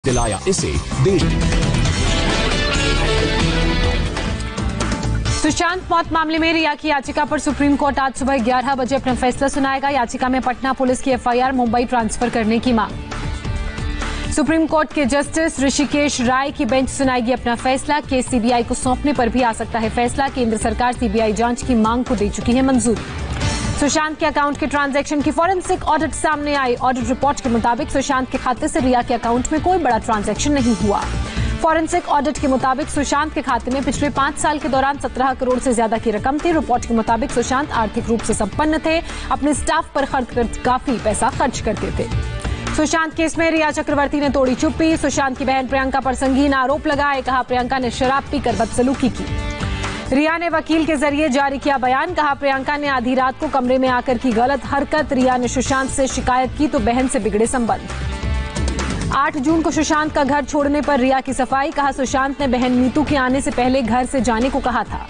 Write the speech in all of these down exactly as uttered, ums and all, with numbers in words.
दिलाया इसे देश। सुशांत मौत मामले में रिया की याचिका पर सुप्रीम कोर्ट आज सुबह ग्यारह बजे अपना फैसला सुनाएगा। याचिका में पटना पुलिस की एफआईआर मुंबई ट्रांसफर करने की मांग। सुप्रीम कोर्ट के जस्टिस ऋषिकेश राय की बेंच सुनाएगी अपना फैसला। केस सीबीआई को सौंपने पर भी आ सकता है फैसला। केंद्र सरकार सीबीआई जांच की मांग को दे चुकी है मंजूरी। सुशांत के अकाउंट के ट्रांजैक्शन की फॉरेंसिक ऑडिट सामने आई। ऑडिट रिपोर्ट के मुताबिक सुशांत के खाते से रिया के अकाउंट में कोई बड़ा ट्रांजैक्शन नहीं हुआ। फॉरेंसिक ऑडिट के मुताबिक सुशांत के खाते में पिछले पांच साल के दौरान सत्रह करोड़ से ज्यादा की रकम थी। रिपोर्ट के मुताबिक सुशांत आर्थिक रूप से संपन्न थे, अपने स्टाफ पर खर्च कर काफी पैसा खर्च करते थे। सुशांत केस में रिया चक्रवर्ती ने तोड़ी चुप्पी। सुशांत की बहन प्रियंका पर संगीन आरोप लगाए। कहा प्रियंका ने शराब पीकर बदसलूकी की। रिया ने वकील के जरिए जारी किया बयान। कहा प्रियंका ने आधी रात को कमरे में आकर की गलत हरकत। रिया ने सुशांत से शिकायत की तो बहन से बिगड़े संबंध। आठ जून को सुशांत का घर छोड़ने पर रिया की सफाई। कहा सुशांत ने बहन नीतू के आने से पहले घर से जाने को कहा था।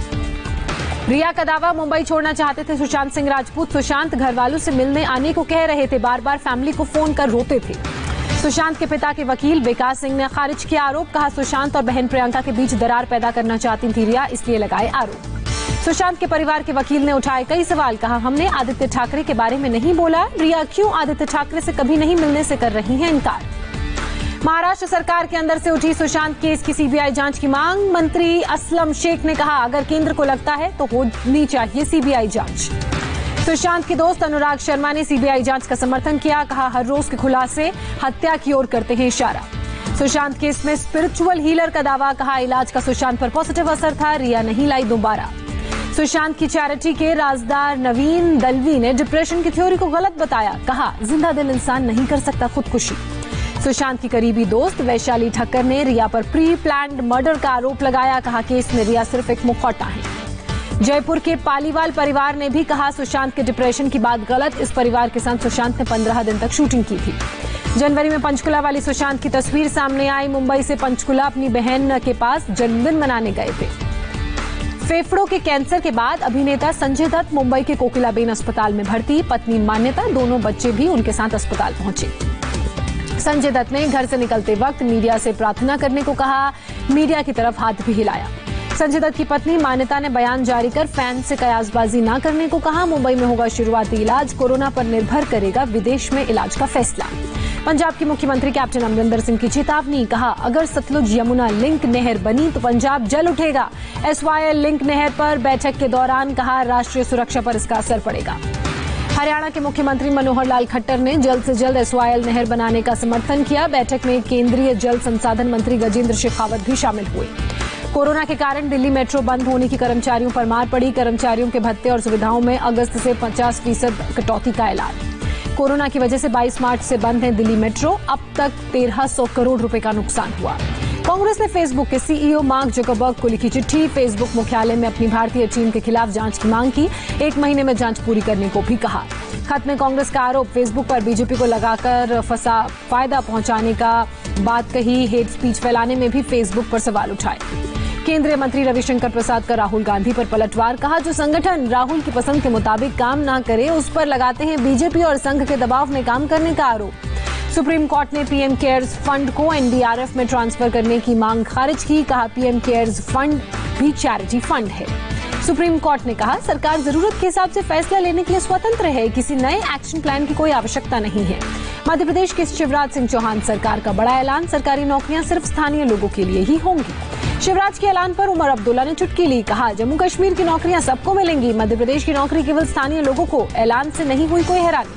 रिया का दावा मुंबई छोड़ना चाहते थे सुशांत सिंह राजपूत। सुशांत घर वालों से मिलने आने को कह रहे थे, बार बार फैमिली को फोन कर रोते थे। सुशांत के पिता के वकील विकास सिंह ने खारिज किया आरोप। कहा सुशांत और बहन प्रियंका के बीच दरार पैदा करना चाहती थी रिया, इसलिए लगाए आरोप। सुशांत के परिवार के वकील ने उठाए कई सवाल। कहा हमने आदित्य ठाकरे के बारे में नहीं बोला। रिया क्यों आदित्य ठाकरे से कभी नहीं मिलने से कर रही हैं इनकार। महाराष्ट्र सरकार के अंदर से उठी सुशांत केस की सीबीआई जांच की मांग। मंत्री असलम शेख ने कहा अगर केंद्र को लगता है तो होनी चाहिए सीबीआई जांच। सुशांत के दोस्त अनुराग शर्मा ने सीबीआई जांच का समर्थन किया। कहा हर रोज के खुलासे हत्या की ओर करते हैं इशारा। सुशांत केस में स्पिरिचुअल हीलर का दावा। कहा इलाज का सुशांत पर पॉजिटिव असर था, रिया नहीं लाई दोबारा। सुशांत की चैरिटी के राजदार नवीन दलवी ने डिप्रेशन की थ्योरी को गलत बताया। कहा जिंदा दिल इंसान नहीं कर सकता खुदकुशी। सुशांत की करीबी दोस्त वैशाली ठक्कर ने रिया पर प्री प्लान्ड मर्डर का आरोप लगाया। कहा केस में रिया सिर्फ एक मुखौटा है। जयपुर के पालीवाल परिवार ने भी कहा सुशांत के डिप्रेशन की बात गलत। इस परिवार के साथ सुशांत ने पंद्रह दिन तक शूटिंग की थी। जनवरी में पंचकुला वाली सुशांत की तस्वीर सामने आई। मुंबई से पंचकुला अपनी बहन के पास जन्मदिन मनाने गए थे। फेफड़ों के कैंसर के बाद अभिनेता संजय दत्त मुंबई के कोकिलाबेन अस्पताल में भर्ती। पत्नी मान्यता, दोनों बच्चे भी उनके साथ अस्पताल पहुंचे। संजय दत्त ने घर से निकलते वक्त मीडिया से प्रार्थना करने को कहा। मीडिया की तरफ हाथ भी हिलाया। संजय दत्त की पत्नी मान्यता ने बयान जारी कर फैन से कयासबाजी न करने को कहा। मुंबई में होगा शुरुआती इलाज, कोरोना पर निर्भर करेगा विदेश में इलाज का फैसला। पंजाब के मुख्यमंत्री कैप्टन अमरिंदर सिंह की चेतावनी। कहा अगर सतलुज यमुना लिंक नहर बनी तो पंजाब जल उठेगा। एसवाईएल लिंक नहर पर बैठक के दौरान कहा राष्ट्रीय सुरक्षा पर इसका असर पड़ेगा। हरियाणा के मुख्यमंत्री मनोहर लाल खट्टर ने जल्द से जल्द एसवाईएल नहर बनाने का समर्थन किया। बैठक में केंद्रीय जल संसाधन मंत्री गजेंद्र शेखावत भी शामिल हुए। कोरोना के कारण दिल्ली मेट्रो बंद होने की कर्मचारियों पर मार पड़ी। कर्मचारियों के भत्ते और सुविधाओं में अगस्त से पचास फीसद कटौती का ऐलान। कोरोना की वजह से बाईस मार्च से बंद है दिल्ली मेट्रो। अब तक तेरह सौ करोड़ रुपए का नुकसान हुआ। कांग्रेस ने फेसबुक के सीईओ मार्क जुकरबर्ग को लिखी चिट्ठी। फेसबुक मुख्यालय में अपनी भारतीय टीम के खिलाफ जांच की मांग की। एक महीने में जांच पूरी करने को भी कहा। खत में कांग्रेस का आरोप फेसबुक पर बीजेपी को लगाकर फंसा फायदा पहुंचाने का बात कही। हेट स्पीच फैलाने में भी फेसबुक पर सवाल उठाए। केंद्रीय मंत्री रविशंकर प्रसाद का राहुल गांधी पर पलटवार। कहा जो संगठन राहुल की पसंद के मुताबिक काम ना करे उस पर लगाते हैं बीजेपी और संघ के दबाव में काम करने का आरोप। सुप्रीम कोर्ट ने पीएम केयर्स फंड को एनडीआरएफ में ट्रांसफर करने की मांग खारिज की। कहा पीएम केयर्स फंड भी चैरिटी फंड है। सुप्रीम कोर्ट ने कहा सरकार जरूरत के हिसाब से फैसला लेने के लिए स्वतंत्र है, किसी नए एक्शन प्लान की कोई आवश्यकता नहीं है। मध्य प्रदेश के शिवराज सिंह चौहान सरकार का बड़ा ऐलान। सरकारी नौकरियां सिर्फ स्थानीय लोगों के लिए ही होंगी। शिवराज के ऐलान पर उमर अब्दुल्ला ने चुटकी ली। कहा जम्मू कश्मीर की नौकरियां सबको मिलेंगी, मध्य प्रदेश की नौकरी केवल स्थानीय लोगों को। ऐलान से नहीं हुई कोई हैरानी।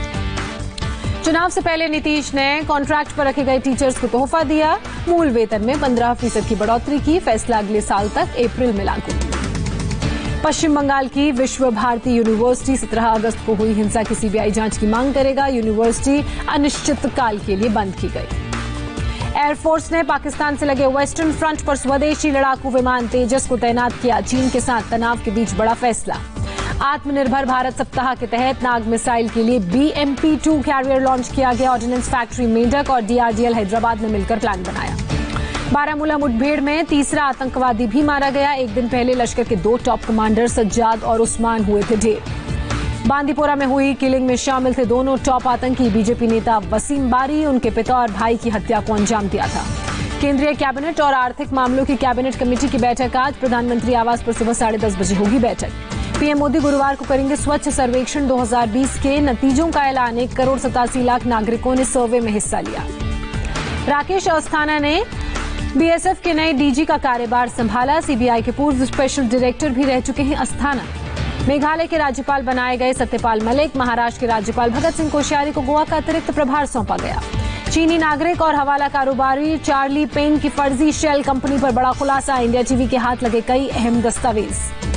चुनाव से पहले नीतीश ने कॉन्ट्रैक्ट पर रखे गए टीचर्स को तोहफा दिया। मूल वेतन में पंद्रह फीसद की बढ़ोतरी की। फैसला अगले साल तक अप्रैल में लागू। पश्चिम बंगाल की विश्व भारती यूनिवर्सिटी सत्रह अगस्त को हुई हिंसा की सीबीआई जांच की मांग करेगा। यूनिवर्सिटी अनिश्चितकाल के लिए बंद की गई। एयरफोर्स ने पाकिस्तान से लगे वेस्टर्न फ्रंट पर स्वदेशी लड़ाकू विमान तेजस को तैनात किया। चीन के साथ तनाव के बीच बड़ा फैसला। आत्मनिर्भर भारत सप्ताह के तहत नाग मिसाइल के लिए B M P two carrier launch किया गया। ऑर्डिनेंस फैक्ट्री मेडक और डीआरडीएल हैदराबाद ने मिलकर प्लान बनाया। बारामूला मुठभेड़ में तीसरा आतंकवादी भी मारा गया। एक दिन पहले लश्कर के दो टॉप कमांडर सज्जाद और उस्मान हुए थे ढेर। बांदीपोरा में हुई किलिंग में शामिल थे दोनों टॉप आतंकी। बीजेपी नेता वसीम बारी, उनके पिता और भाई की हत्या को अंजाम दिया था। केंद्रीय कैबिनेट और आर्थिक मामलों की कैबिनेट कमेटी की बैठक आज। प्रधानमंत्री आवास पर सुबह साढ़े दस बजे होगी बैठक। पीएम मोदी गुरुवार को करेंगे स्वच्छ सर्वेक्षण दो हज़ार बीस के नतीजों का ऐलान। एक करोड़ सतासी लाख नागरिकों ने सर्वे में हिस्सा लिया। राकेश अस्थाना ने बीएसएफ के नए डीजी का कार्यभार संभाला। सीबीआई के पूर्व स्पेशल डायरेक्टर भी रह चुके हैं अस्थाना। मेघालय के राज्यपाल बनाए गए सत्यपाल मलिक। महाराष्ट्र के राज्यपाल भगत सिंह कोश्यारी को गोवा का अतिरिक्त प्रभार सौंपा गया। चीनी नागरिक और हवाला कारोबारी चार्ली पेन की फर्जी शेल कंपनी पर बड़ा खुलासा। इंडिया टीवी के हाथ लगे कई अहम दस्तावेज।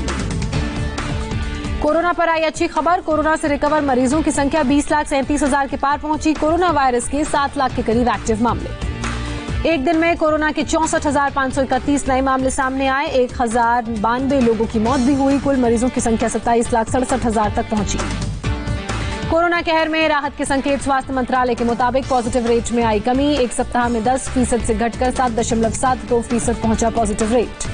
कोरोना पर आई अच्छी खबर। कोरोना से रिकवर मरीजों की संख्या बीस लाख सैंतीस हजार के पार पहुंची। कोरोना वायरस के सात लाख के करीब एक्टिव मामले। एक दिन में कोरोना के चौसठ हजार पांच सौ इकतीस नए मामले सामने आए। एक हजार बानवे लोगों की मौत भी हुई। कुल मरीजों की संख्या सत्ताईस लाख सड़सठ हजार तक पहुंची। कोरोना कहर में राहत के संकेत। स्वास्थ्य मंत्रालय के मुताबिक पॉजिटिव रेट में आई कमी। एक सप्ताह में दस फीसद से घटकर सात दशमलव सात दो फीसद पहुंचा पॉजिटिव रेट।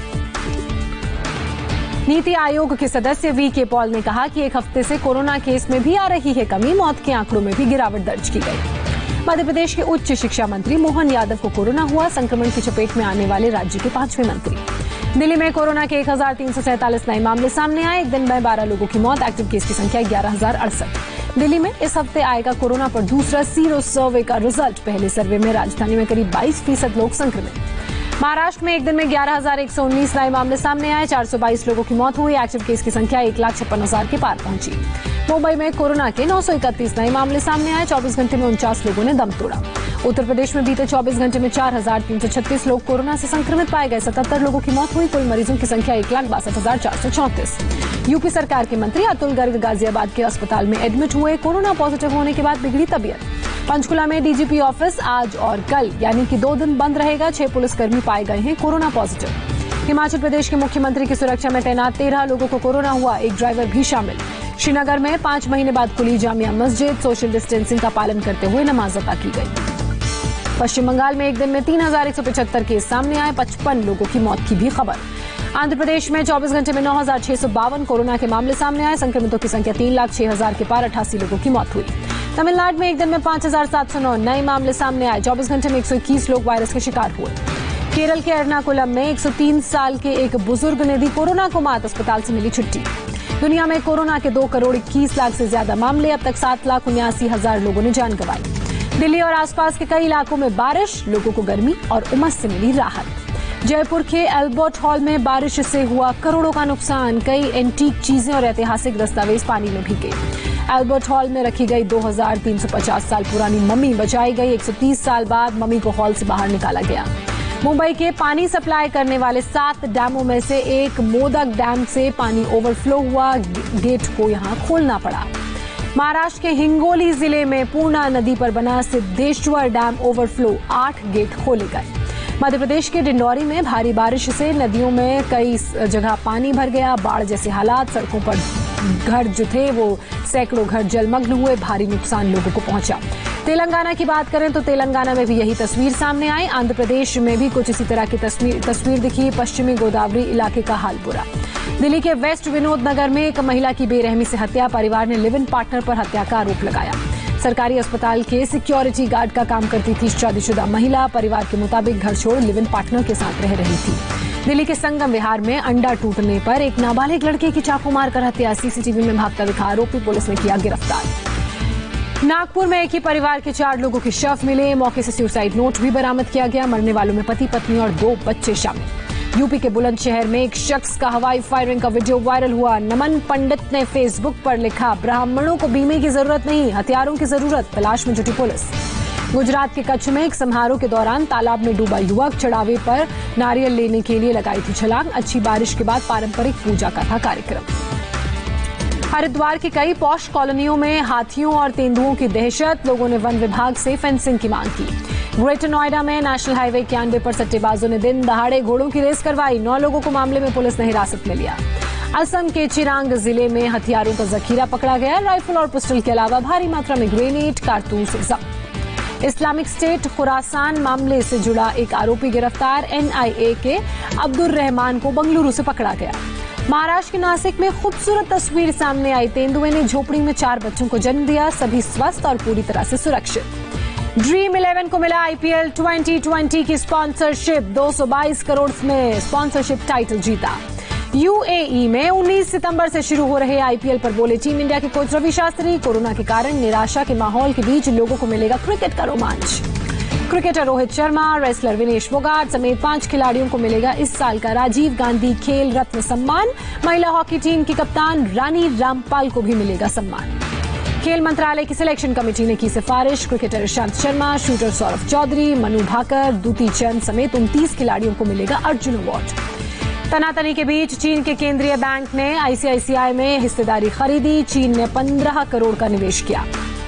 नीति आयोग के सदस्य वी के पॉल ने कहा कि एक हफ्ते से कोरोना केस में भी आ रही है कमी। मौत के आंकड़ों में भी गिरावट दर्ज की गई। मध्य प्रदेश के उच्च शिक्षा मंत्री मोहन यादव को कोरोना हुआ। संक्रमण की चपेट में आने वाले राज्य के पांचवें मंत्री। दिल्ली में कोरोना के एक हजार तीन सौ सैंतालीस नए मामले सामने आए। एक दिन में बारह लोगों की मौत। एक्टिव केस की संख्या ग्यारह हजार अड़सठ। दिल्ली में इस हफ्ते आएगा कोरोना पर दूसरा सीरो सर्वे का रिजल्ट। पहले सर्वे में राजधानी में करीब बाईस फीसद लोग संक्रमित। महाराष्ट्र में एक दिन में ग्यारह हजार एक सौ उन्नीस नए मामले सामने आए। चार सौ बाईस लोगों की मौत हुई। एक्टिव केस की संख्या एक लाख छप्पन हजार के पार पहुंची। मुंबई में कोरोना के नौ सौ इकतीस नए मामले सामने आए। चौबीस घंटे में उनचास लोगों ने दम तोड़ा। उत्तर प्रदेश में बीते चौबीस घंटे में चार हजार तीन सौ छत्तीस लोग कोरोना से संक्रमित पाए गए। सतहत्तर लोगों की मौत हुई। कुल मरीजों की संख्या एक लाख बासठ हजार चार सौ चौंतीस। यूपी सरकार के मंत्री अतुल गर्ग गाजियाबाद के अस्पताल में एडमिट हुए। कोरोना पॉजिटिव होने के बाद बिगड़ी तबीयत। पंचकुला में डीजीपी ऑफिस आज और कल यानी कि दो दिन बंद रहेगा। छह पुलिसकर्मी पाए गए हैं कोरोना पॉजिटिव। हिमाचल प्रदेश के मुख्यमंत्री की सुरक्षा में तैनात तेरह लोगों को कोरोना हुआ। एक ड्राइवर भी शामिल। श्रीनगर में पांच महीने बाद खुली जामिया मस्जिद। सोशल डिस्टेंसिंग का पालन करते हुए नमाज अदा की गई। पश्चिम बंगाल में एक दिन में तीन हजार एक सौ पचहत्तर केस सामने आए। पचपन लोगों की मौत की भी खबर। आंध्र प्रदेश में चौबीस घंटे में नौ हजार छह सौ बावन कोरोना के मामले सामने आए। संक्रमितों की संख्या तीन लाख छह हजार के पार। अठासी लोगों की मौत हुई। तमिलनाडु में एक दिन में पांच हजार सात सौ नौ नए मामले सामने आए। चौबीस घंटे में एक सौ इक्कीस लोग वायरस के शिकार हुए। केरल के एर्नाकुलम में एक सौ तीन साल के एक बुजुर्ग ने दी कोरोना को मात। अस्पताल से मिली छुट्टी। दुनिया में कोरोना के दो करोड़ इक्कीस लाख से ज्यादा मामले। अब तक सात लाख उन्यासी हजार लोगों ने जान गंवाई। दिल्ली और आसपास के कई इलाकों में बारिश। लोगों को गर्मी और उमस से मिली राहत। जयपुर के अल्बर्ट हॉल में बारिश से हुआ करोड़ों का नुकसान। कई एंटीक चीजें और ऐतिहासिक दस्तावेज पानी में भीगे। अल्बर्ट हॉल में रखी गई दो हजार तीन सौ पचास साल पुरानी मम्मी बचाई गई। एक सौ तीस साल बाद मम्मी को हॉल से बाहर निकाला गया। मुंबई के पानी सप्लाई करने वाले सात डैमों में से एक मोदक डैम से पानी ओवरफ्लो हुआ। गेट को यहां खोलना पड़ा। महाराष्ट्र के हिंगोली जिले में पूर्णा नदी पर बना सिद्धेश्वर डैम ओवरफ्लो। आठ गेट खोले गए। मध्य प्रदेश के डिंडौरी में भारी बारिश से नदियों में कई जगह पानी भर गया। बाढ़ जैसे हालात। सड़कों पर घर जो थे वो सैकड़ों घर जलमग्न हुए। भारी नुकसान लोगों को पहुंचा। तेलंगाना की बात करें तो तेलंगाना में भी यही तस्वीर सामने आई। आंध्र प्रदेश में भी कुछ इसी तरह की तस्वीर तस्वीर दिखी। पश्चिमी गोदावरी इलाके का हाल बुरा। दिल्ली के वेस्ट विनोद नगर में एक महिला की बेरहमी से हत्या। परिवार ने लिव इन पार्टनर पर हत्या का आरोप लगाया। सरकारी अस्पताल के सिक्योरिटी गार्ड का काम करती थी शादीशुदा महिला। परिवार के मुताबिक घर छोड़ लिव इन पार्टनर के साथ रह रही थी। दिल्ली के संगम विहार में अंडा टूटने पर एक नाबालिग लड़के की चाकू मारकर हत्या। सीसीटीवी में भागता दिखा आरोपी पुलिस ने किया गिरफ्तार। नागपुर में एक ही परिवार के चार लोगों के शव मिले। मौके से सुसाइड नोट भी बरामद किया गया। मरने वालों में पति पत्नी और दो बच्चे शामिल। यूपी के बुलंदशहर में एक शख्स का हवाई फायरिंग का वीडियो वायरल हुआ। नमन पंडित ने फेसबुक पर लिखा, ब्राह्मणों को बीमे की जरूरत नहीं, हथियारों की जरूरत। तलाश में जुटी पुलिस। गुजरात के कच्छ में एक समारोह के दौरान तालाब में डूबा युवक। चढ़ावे पर नारियल लेने के लिए लगाई थी छलांग। अच्छी बारिश के बाद पारंपरिक पूजा का था कार्यक्रम। हरिद्वार की कई पॉश कॉलोनियों में हाथियों और तेंदुओं की दहशत। लोगों ने वन विभाग से फेंसिंग की मांग की। ग्रेटर नोएडा में नेशनल हाईवे इक्यानवे पर सट्टेबाजों ने दिन दहाड़े घोड़ों की रेस करवाई। नौ लोगों को मामले में पुलिस ने हिरासत में लिया। असम के चिरांग जिले में हथियारों का जखीरा पकड़ा गया। राइफल और पिस्टल के अलावा भारी मात्रा में ग्रेनेड कारतूस जब्त। इस्लामिक स्टेट खुरासान मामले से जुड़ा एक आरोपी गिरफ्तार। एनआईए के अब्दुल रहमान को बंगलुरु से पकड़ा गया। महाराष्ट्र के नासिक में खूबसूरत तस्वीर सामने आई। तेंदुए ने झोपड़ी में चार बच्चों को जन्म दिया, सभी स्वस्थ और पूरी तरह से सुरक्षित। ड्रीम इलेवन को मिला आईपीएल ट्वेंटी ट्वेंटी की स्पॉन्सरशिप, दो सौ बाईस करोड़ में स्पॉन्सरशिप टाइटल जीता। यूएई में उन्नीस सितंबर से शुरू हो रहे आईपीएल पर बोले टीम इंडिया के कोच रवि शास्त्री, कोरोना के कारण निराशा के माहौल के बीच लोगों को मिलेगा क्रिकेट का रोमांच। क्रिकेटर रोहित शर्मा, रेसलर विनेश फोगाट समेत पांच खिलाड़ियों को मिलेगा इस साल का राजीव गांधी खेल रत्न सम्मान। महिला हॉकी टीम की कप्तान रानी रामपाल को भी मिलेगा सम्मान। खेल मंत्रालय की सिलेक्शन कमेटी ने की सिफारिश, क्रिकेटर ईशांत शर्मा, शूटर सौरभ चौधरी, मनु भाकर, दूती चंद समेत उनतीस खिलाड़ियों को मिलेगा अर्जुन अवार्ड। तनातनी के बीच चीन के केंद्रीय बैंक ने आईसीआईसीआई में हिस्सेदारी खरीदी, चीन ने पंद्रह करोड़ का निवेश किया।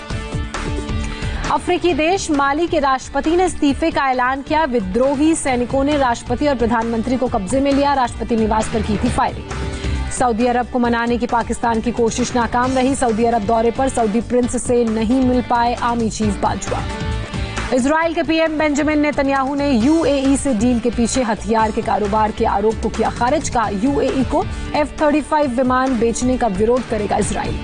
अफ्रीकी देश माली के राष्ट्रपति ने इस्तीफे का ऐलान किया, विद्रोही सैनिकों ने राष्ट्रपति और प्रधानमंत्री को कब्जे में लिया, राष्ट्रपति निवास पर की थी फायरिंग। सऊदी अरब को मनाने की पाकिस्तान की कोशिश नाकाम रही, सऊदी अरब दौरे पर सऊदी प्रिंस से नहीं मिल पाए आर्मी चीफ बाजवा। इजराइल के पीएम बेंजामिन नेतन्याहू ने यूएई से डील के पीछे हथियार के कारोबार के आरोप को किया खारिज, का यूएई को एफ थर्टी फाइव विमान बेचने का विरोध करेगा इजराइल।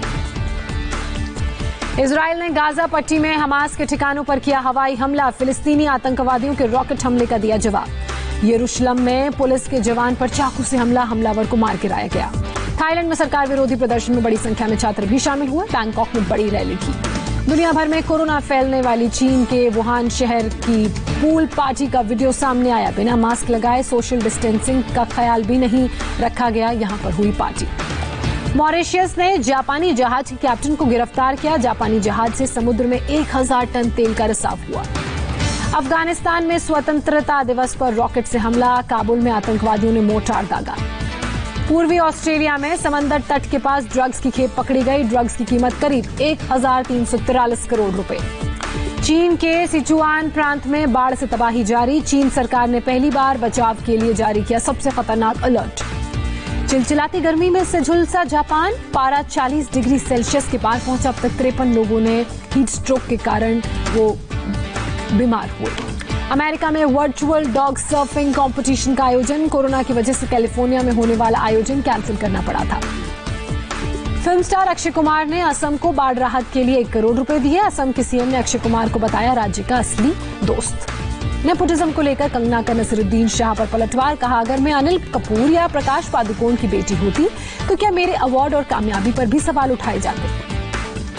इजराइल ने गाजा पट्टी में हमास के ठिकानों पर किया हवाई हमला, फिलिस्तीनी आतंकवादियों के रॉकेट हमले का दिया जवाब। यरूशलेम में पुलिस के जवान पर चाकू से हमला, हमलावर को मार गिराया गया। थाईलैंड में सरकार विरोधी प्रदर्शन में बड़ी संख्या में छात्र भी शामिल हुए, बैंकॉक में बड़ी रैली की। दुनिया भर में कोरोना फैलने वाली चीन के वुहान शहर की पूल पार्टी का वीडियो सामने आया, बिना मास्क लगाए सोशल डिस्टेंसिंग का ख्याल भी नहीं रखा गया, यहां पर हुई पार्टी। मॉरिशस ने जापानी जहाज के कैप्टन को गिरफ्तार किया, जापानी जहाज से समुद्र में एक हजार टन तेल का रिसाव हुआ। अफगानिस्तान में स्वतंत्रता दिवस पर रॉकेट से हमला, काबुल में आतंकवादियों ने मोर्टार दागा। पूर्वी ऑस्ट्रेलिया में समंदर तट के पास ड्रग्स की खेप पकड़ी गई, ड्रग्स की कीमत करीब एक हजार तीन सौ तिरालीस करोड़ रुपए। चीन के सिचुआन प्रांत में बाढ़ से तबाही जारी, चीन सरकार ने पहली बार बचाव के लिए जारी किया सबसे खतरनाक अलर्ट। चिलचिलाती गर्मी में से झुलसा जापान, पारा चालीस डिग्री सेल्सियस के पार पहुंचा, अब तक तिरपन लोगों ने हीट स्ट्रोक के कारण वो बीमार हुए। अमेरिका में वर्चुअल डॉग सर्फिंग कंपटीशन का आयोजन, कोरोना की वजह से कैलिफोर्निया में होने वाला आयोजन कैंसिल करना पड़ा था। फिल्म स्टार अक्षय कुमार ने असम को बाढ़ राहत के लिए एक करोड़ रुपए दिए, असम के सीएम ने अक्षय कुमार को बताया राज्य का असली दोस्त। नेपोटिज्म को लेकर कंगना का नसीरुद्दीन शाह पर पलटवार, कहा अगर मैं अनिल कपूर या प्रकाश पादुकोण की बेटी होती तो क्या मेरे अवार्ड और कामयाबी पर भी सवाल उठाए जाते।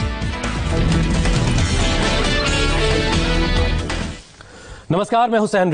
नमस्कार, मैं हुसैन।